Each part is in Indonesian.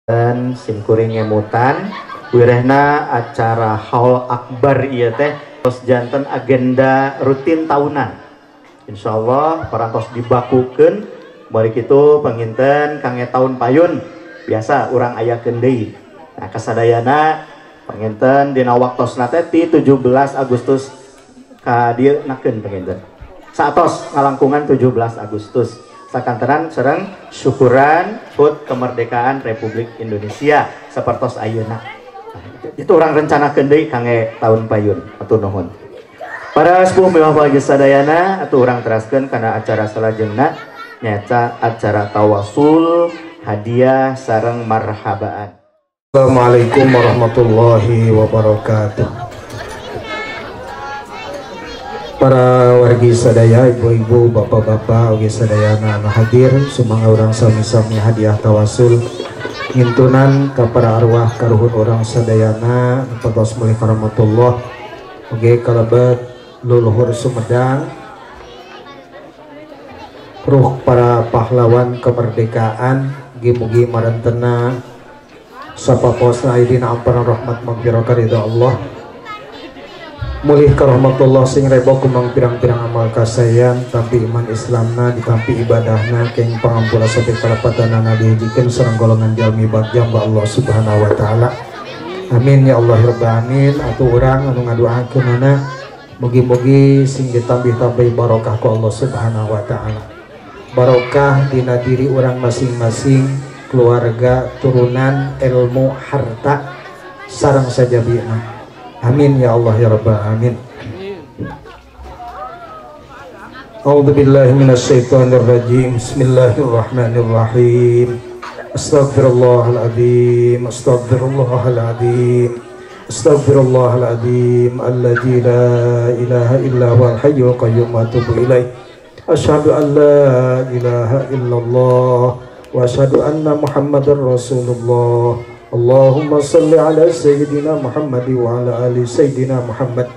dan simkuring ngemutan wirehna acara haul akbar ieu teh tos janten agenda rutin tahunan. Insyaallah parantos dibakukeun bari kitu panginten kangge tahun payun biasa urang ayakeun deui. Nah kasadayana panginten dina waktosna teh ti 17 Agustus ka dieu nakeun panginten. Saatos ngalangkungan 17 Agustus. Sakantenan sareng syukuran HUT kemerdekaan Republik Indonesia sapertos ayeuna. Nah, itu orang rencanakeun deui kangge tahun payun. Atuh nuhun. Para sepuh mewah bagi sadayana atuh urang teraskeun kana acara salajengna nyaeta acara tawasul, hadiah sareng marhabaan. Assalamualaikum warahmatullahi wabarakatuh. Para wargi sadaya, ibu-ibu, bapak-bapak, wargi sadayana anu hadir, sumangga urang sami-sami hadiah tawasul ngintunan ka para arwah karuhun urang sadayana patos mulih rahmatullah oge kalebet luluhur Sumedang ruh para pahlawan kemerdekaan mugi-mugi marantena sapaposna aidina amparan rahmat maghfirah ridha Allah mulih karahmatullah sing rebo kumang pirang-pirang amal kasayan tampi iman Islamna ditampi ibadahna keng pangampura sampai kalapatanana dihijikeun sareng golongan jalmi bagja Allah Subhanahu wa taala. Amin ya Allah rabbal alamin. Atuh urang anu ngadoakeunana mugi-mugi sing ditambih-tambah barokah ku Allah Subhanahu wa taala. Barokah dina diri urang masing-masing, keluarga, turunan, ilmu, harta sareng sajabina. Amin ya Allah ya rabbal alamin. A'udzu billahi minasyaitonir rajim. Bismillahirrahmanirrahim. Astaghfirullahaladzim. Astaghfirullahaladzim. Astaghfirullahaladzim. Alladzi la ilaha illa huwal hayyul qayyum wa atubu ilaih. Asyhadu an la ilaha illallah wa asyhadu anna Muhammadar Rasulullah. Allahumma salli ala Sayyidina Muhammad wa ala ali Sayyidina Muhammad.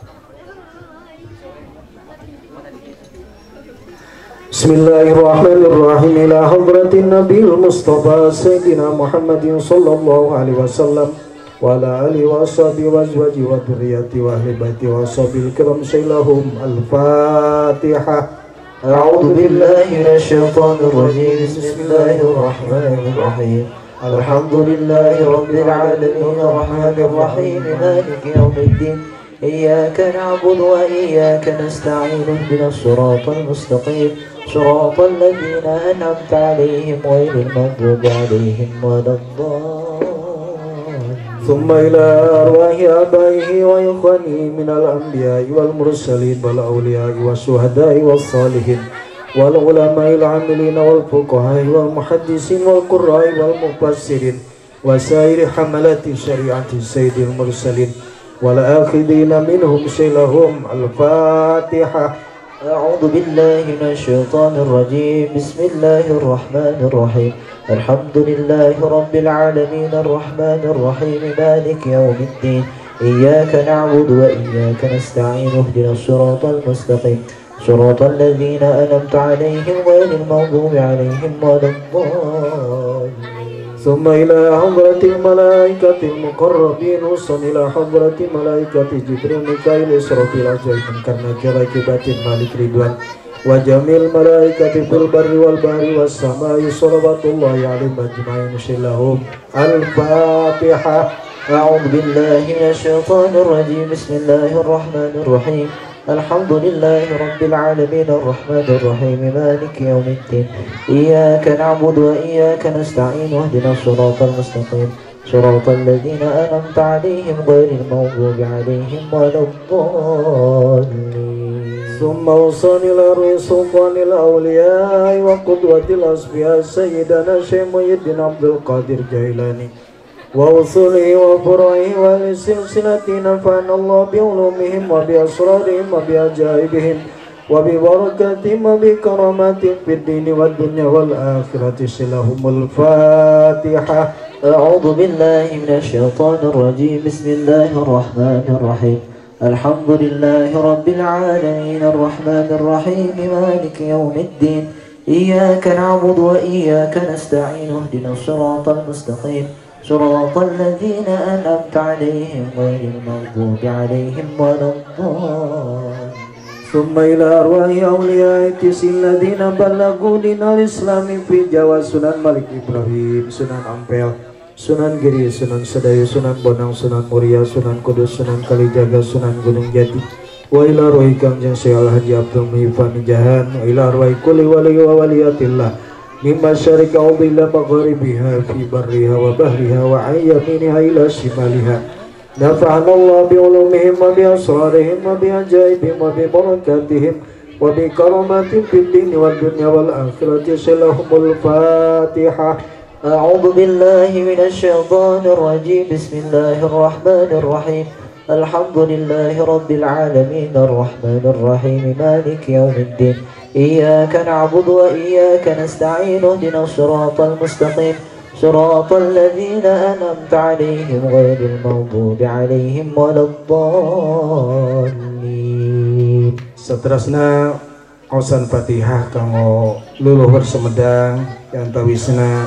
Bismillahirrahmanirrahim. Ila hadratin Nabil Mustafa Sayyidina Muhammadin sallallahu alaihi wasallam wa ala alihi wa ashabihi wa azwajihi wa dhurriyyati wa ahli baiti wa ashabil kiram sayyidahum al-Fatihah. A'udzu billahi minasyaitonir rajim. Bismillahirrahmanirrahim. Alhamdulillahi rabbil alamin arrahmanir rahim maliki yaumiddin iyyaka na'budu wa iyyaka nasta'in ihdinas siratal mustaqim siratal ladzina an'amta 'alaihim ghairil maghdubi 'alaihim waladdallin. Thumma ila arwahi abaihi wa ikhwanihi minal anbiya'i wal mursalin wal awliya'i wasyuhada'i was salihin wal ulama'il 'amilin wal fuqaha'i wal muhaddisin wal qurra'i wal mufassirin wa sairi hamalati syari'ati sayyidil mursalin wal akhidina minhum silahum al-Fatihah. A'udzu billahi minasyaitonir rajim. Bismillahir rahmanir rahim. Alhamdulillahi rabbil alamin arrahmanir rahim maliki yaumiddin iyyaka na'budu wa iyyaka nasta'in ihdinas siratal mustaqim صراط الذين أنعمت عليهم غير المغضوب عليهم ولا الضالين. ثم إلى حضرة الملائكة المقربين وصل إلى حضرة ملائكة جبريل ميكائيل إسرافيل أجمعين karena kerakibatin Malik Ridwan wa jamil malaikati fil barri wal bahri was samai salawatullahi alaihim ajma'in shillahum al-Fatihah. A'udzu billahi minasyaitonir rajim. Bismillahir rahmanir rahim. Alhamdulillahi rabbil alamin arrahmanir rahim maliki yaumiddin iyyaka na'budu wa iyyaka nasta'in ihdinas siratal mustaqim siratal ladzina an'amta 'alaihim ghairil maghdubi 'alaihim waladdallin. Thumma wasani ila ruhi sultanil awliya'i wa qudwatil asfiya sayyidina Syekh Muhyiddin Abdul Qadir Jailani wa usulihi wa furu'ihi wa li silsilati nafa'ana Allah bi ulumihim wa bi asrarihim wa bi ajaibihim wa bi barakatihim wa bi karamatihim fid dini wad dunya wal akhirati silahumul Fatihah. A'udzu billahi minasyaitonir rajim. Bismillahir rahmanir rahim. Alhamdulillahi rabbil alamin arrahmanir rahim maliki yaumiddin إياك نعبد وإياك نستعين اهدنا الصراط المستقيم صراط الذين أنعمت عليهم غير المغضوب عليهم ولا الضالين. ثم إلى أرواح أولياء التسع الذين بلغوا دين الإسلام في Jawa Sunan Malik Ibrahim, Sunan Ampel, Sunan Giri, Sunan Sedayu, Sunan Bonang, Sunan Muria, Sunan Kudus, Sunan Kalijaga, Sunan Gunung Jati. Wa ila arwahi Kangjeng Syekh Al-Haji Abdul Muhyiddin Jahan, wa ila arwahi kulli wali wa waliyatillah min masyariqi al-ardi ila magharibiha fi barriha wa bahriha wa ayyaminiha ila shimaliha. Nafa'ana Allah bi ulumihim wa bi asrarihim wa bi ajaibihim wa bi barakatihim wa bi karamatihim fid dini wad dunya wal akhirati. Salahumul Fatihah. A'udzu billahi minasy syaithanir rajim. Bismillahir rahmanir rahim. Alhamdulillahi rabbil alamin arrahmanir rahim maliki yaumiddin. Iyyaka na'budu wa iyyaka nasta'in ihdinas siratal mustaqim siratal ladzina an'amta 'alaihim ghairil maghdubi 'alaihim waladdallin. Saterusna Ausan Fatihah kanggo luluhur Sumedang yang tawisna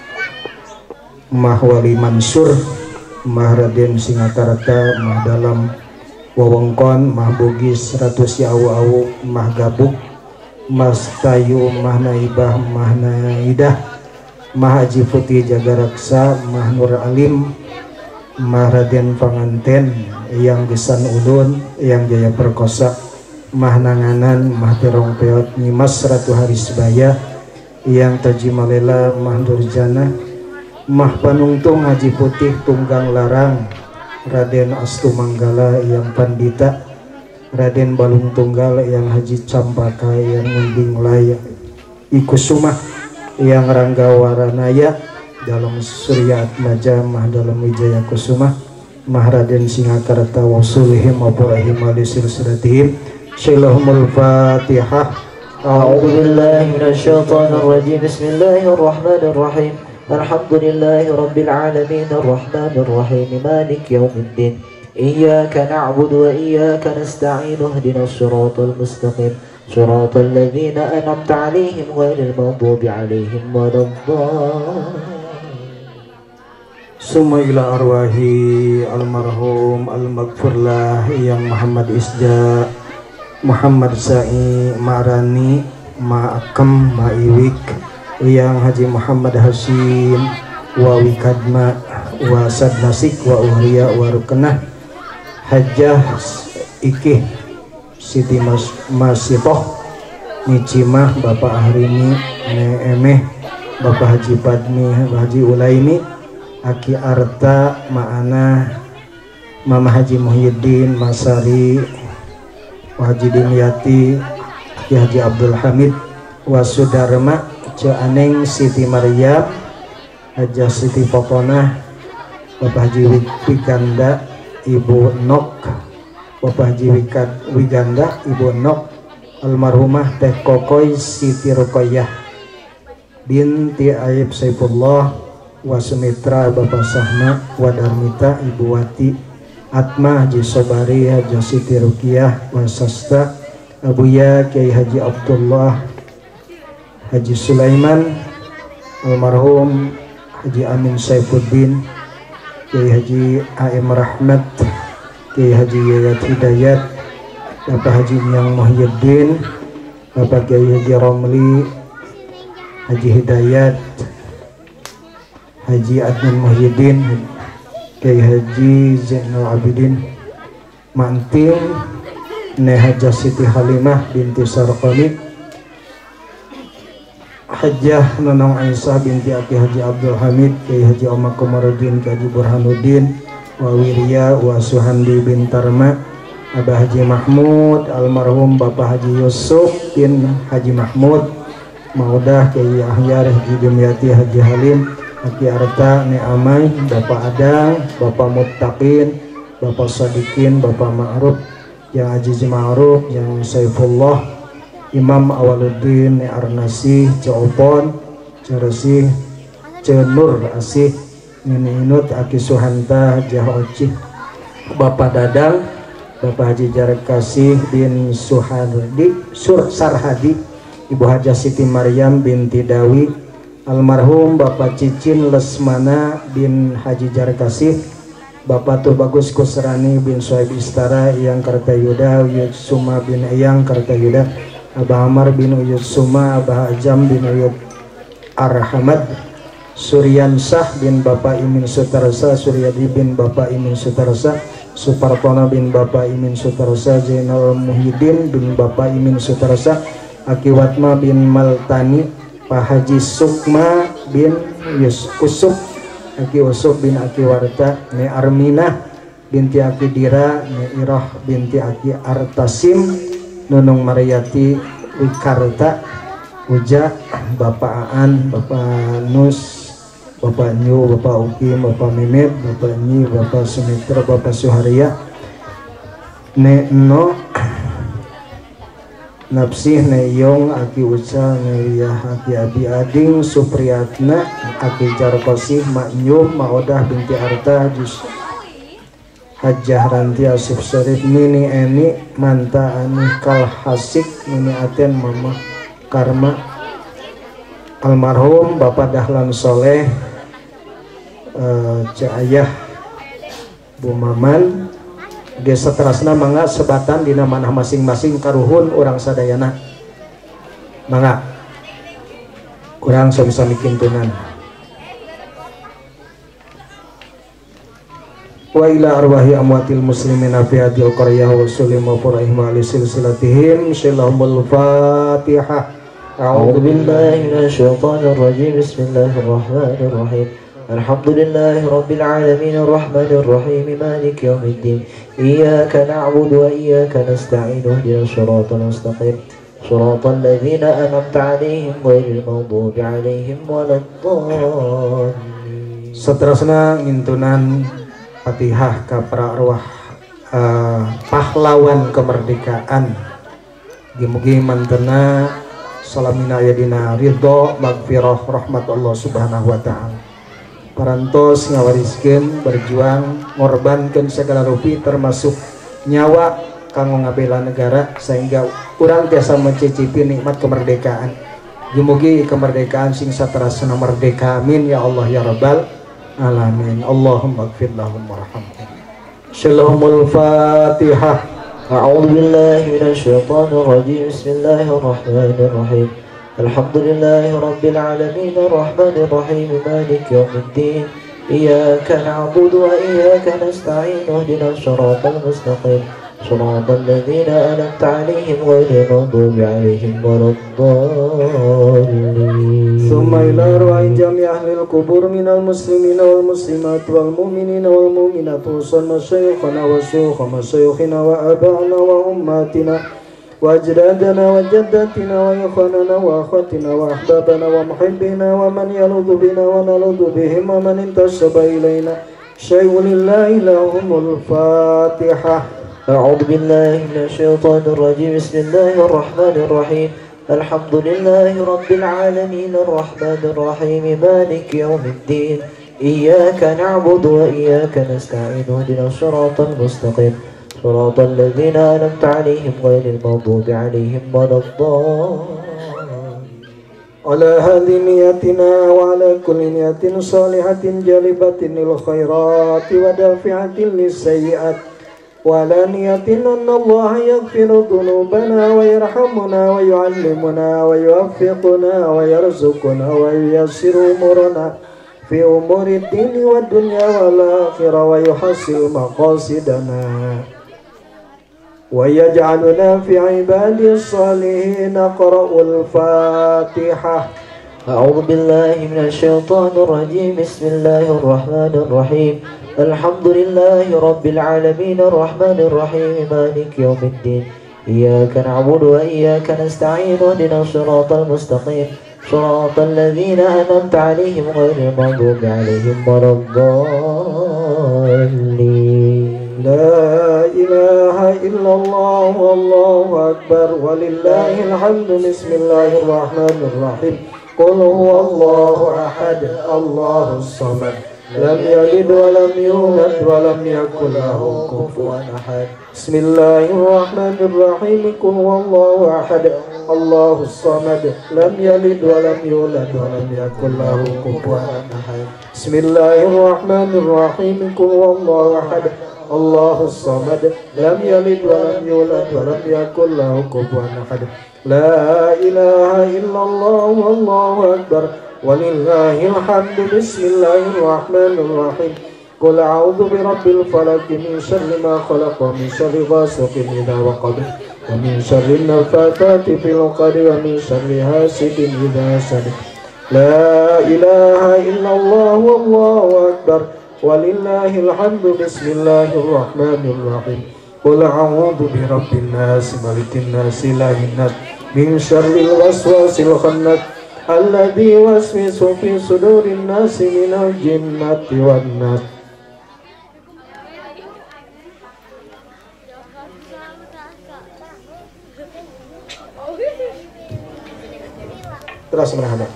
Mah Wali Mansur, Mah Raden Singakarta, Mah Dalam Wewengkon, Mah Bugis, Ratu Si Awu-awu, Mah Gabuk, Mas Tayu, Mah Naibah, Mah Naidah, Mah Haji Putih Jagaraksa, Mah Nur Alim, Mah Raden Panganten, Yang Gesan Udun, Yang Jaya Perkosa, Mah Nanganan, Mah Terong Peot, Nyimas Ratu Harisbaya, Yang Taji Malela, Mah Durjana, Mah Panungtung Haji Putih Tunggang Larang, Raden Astu Manggala Yang Pandita, Raden Balung Tunggal Yang Haji Campaka Yang Munding Laya, Ikusumah Yang Rangga Waranaya dalam Surya Atmaja, Mah Dalam Wijaya Kusumah, Mah Raden Singakarta Wasulihim Waburahim Alisir Suratihim. Syilahumul Fatihah. A'udzu billahi minasyaitonir rajim. Bismillahirrahmanirrahim. Alhamdulillahi rabbil alamin arrahmanir rahim maliki yaumiddin. Iyyaka na'budu wa iyyaka nasta'in ihdinas siratal mustaqim siratal ladzina an'amta 'alaihim ghairil maghdubi 'alaihim waladdallin. Summa ila arwahi almarhum al-maghfurlah Yang Muhammad Isja, Muhammad Sa'i, Ma'rani, Ma'akem, Ma'iwik, Yang Haji Muhammad Hashim, wa Wikadma, wa Sadnasik, wa Uhriya, wa Rukenah, Hajjah Ikih, Siti Masitoh, Nicimah, Bapak Ahrini, Neemeh, Bapak Haji Padmi, Haji Ulaimi, Aki Arta, Ma'ana, Mama Haji Muhyiddin, Masari, Haji Dimyati, Haji Abdul Hamid, Wasudarma, Aneng, Siti Maryam, Haji Siti Poponah, Bapak Haji Wiganda, Ibu Nok, Bapak Haji Wiganda, Ibu Nok, almarhumah Teh Kokoy Siti Ruqayyah binti Aib Saifullah, Wasumitra Bapak Sahma, Wadarmita Ibu Wati, Atma Haji Sobari, Haji Siti Ruqiyah, Wasasta Abuya Kiai Haji Abdullah, Haji Sulaiman, almarhum Haji Amin Saifuddin, Kiai Haji A.M. Rahmat, Kiai Haji Yayat Hidayat, Bapak Haji Nyang Muhyiddin, Bapak Kiai Haji Romli, Haji Hidayat, Haji Adnan Muhyiddin, Kiai Haji Zainal Abidin, Mantin, Nehajah Siti Halimah binti Sarqani, Hajjah Nonong Aisyah binti Aki Haji Abdul Hamid, Kiai Haji Omar Komarudin, Kiai Haji Burhanuddin, wa Wirya, wa Suhandi bin Tarma, Abah Haji Mahmud, almarhum Bapak Haji Yusuf bin Haji Mahmud, Maudah, Kiai Ahyar, Haji Dimyati, Haji Halim, Aki Arta, Neamai, Bapak Adang, Bapak Muttaqin, Bapak Sadikin, Bapak Ma'ruf, Yang Aziz Ma'ruf, Yang Saifullah, Imam Awaluddin, Arnasi, Ceopon, Ceresi, Cenur Asih, Nini Inut, Aki Suhanta, Jahoci, Bapak Dadang, Bapak Haji Jarak Kasih bin Sarhadi, Ibu Hajah Siti Maryam binti Dawi, almarhum Bapak Cicin Lesmana bin Haji Jarkasih, Bapak Tubagus Kusrani bin Suhaib Istara Eyang Kartayuda, Uyut Suma bin Eyang Kartayuda, Abah Amar bin Uyut Suma, Abah Ajam bin Uyut Arhamad, Suryansah bin Bapak Imin Sutarsa, Suryadi bin Bapak Imin Sutarsa, Supartona bin Bapak Imin Sutarsa, Zainal Muhyiddin bin Bapak Imin Sutarsa, Aki Watma bin Maltani, Pak Haji Sukma bin Usuk, Aki Usuk bin Aki Warta, Ne Arminah binti Aki Dira, Ne Iroh binti Aki Artasim, Nunung Mariati Wikarta, Uja, Bapak Aan, Bapak Nus, Bapak Nyu, Bapak Ukim, Bapak Mimit, Bapak Nyi, Bapak Sumitra, Bapak Suharia, Ne No, Napsih, Ne Yong, Aki Uca, Ne Riyah, Aki Abi Ading, Supriyatna, Aki Jarkosih, Mak Nyu, Mak Odah binti Arta, Jus Hajah Ranti Asif Syarif, Nini Eni, Manta Ani Kalhasik, Nini Aten, Mama Karma, almarhum Bapak Dahlan Soleh, Cak Ayah Bu Maman, Desa Terasna mangga sebatan dina manah masing-masing karuhun orang sadayana mangga kurang sami-sami kintunan. Wa ila arwahi amwatil muslimina fi hadil qaryah wa sulim wa furahim wa li silsilatihim syallahumul fatihah. أعوذ بالله من الشيطان الرجيم بسم الله الرحمن الرحيم الحمد لله رب العالمين الرحمن الرحيم مالك يوم الدين إياك نعبد وإياك نستعين اهدنا الصراط المستقيم صراط الذين أنعمت عليهم غير المغضوب عليهم ولا الضالين. Saterusna ngintunan Fatihah ka para arwah pahlawan kemerdekaan. Mugi mantena salamina yadina ridho magfirah rahmat Allah subhanahu wa ta'ala. Parantos ngawariskeun berjuang ngorbankeun segala rupi termasuk nyawa kanggo ngabela negara sehingga urang tiasa mencicipi nikmat kemerdekaan. Mugi kemerdekaan sing saterasna merdeka, amin ya Allah ya rabbal alamin. Allahumma ighfir lahum warhamhum. Syallahumul fatihah. أعوذ بالله من الشيطان الرجيم بسم الله الرحمن الرحيم الحمد لله رب العالمين الرحمن الرحيم مالك يوم الدين إياك نعبد وإياك نستعين اهدنا الصراط المستقيم صراط الذين أنعمت عليهم غير المغضوب عليهم ولا الضالين. ثم إلى أرواح جميع أهل القبور من المسلمين والمسلمات والمؤمنين والمؤمنات وصلنا شيخنا وشيوخ مشايخنا وآبائنا وأمهاتنا وأجدادنا وجداتنا وإخواننا وأخواتنا وأحبابنا ومحبينا ومن يلوذ بنا ونلوذ بهم ومن انتسب إلينا شيء لله لهم الفاتحة. أعوذ بالله من الشيطان الرجيم بسم الله الرحمن الرحيم الحمد لله رب العالمين الرحمن الرحيم مالك يوم الدين إياك نعبد وإياك نستعين اهدنا الصراط المستقيم صراط الذين أنعمت عليهم غير المغضوب عليهم ولا الضالين. على هذه نيتنا وعلى كل نية صالحة جالبة للخيرات ودافعة للسيئات وعلى نية أن الله يغفر ذنوبنا ويرحمنا ويعلمنا ويوفقنا ويرزقنا وييسر أمورنا في أمور الدين والدنيا والآخرة ويحصل مقاصدنا ويجعلنا في عباد الصالحين. اقرأ الفاتحة. أعوذ بالله من الشيطان الرجيم بسم الله الرحمن الرحيم الحمد لله رب العالمين الرحمن الرحيم مالك يوم الدين إياك نعبد وإياك نستعين اهدنا الصراط المستقيم صراط الذين أنعمت عليهم غير المغضوب عليهم ولا الضالين. لا إله إلا الله والله أكبر ولله الحمد. بسم الله الرحمن الرحيم قل هو الله أحد الله الصمد لم يلد ولم يولد ولم يكن له كفوا أحد. بسم الله الرحمن الرحيم قل هو الله أحد الله الصمد لم يلد ولم يولد ولم يكن له كفوا أحد. بسم الله الرحمن الرحيم قل هو الله أحد الله الصمد لم يلد ولم يولد ولم يكن له كفوا أحد. لا إله إلا الله والله أكبر ولله الحمد. بسم الله الرحمن الرحيم قل أعوذ برب الفلق من شر ما خلق ومن شر غاسق إذا وقب ومن شر النفاثات في العقد ومن شر حاسد إذا حسد. لا إله إلا الله والله أكبر ولله الحمد. بسم الله الرحمن الرحيم قل أعوذ برب الناس ملك الناس إله الناس من شر الوسواس الخناس الذي يوسوس في صدور الناس من الجنة والناس. Terus merahmat.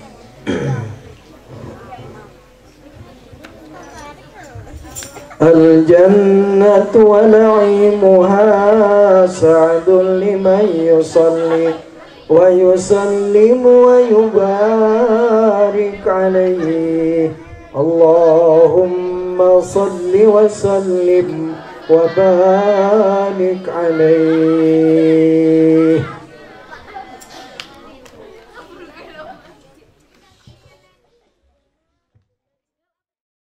الجنة ونعيمها سعد لمن يصلي ويسلم ويبارك عليه. اللهم صل وسلم وبارك عليه.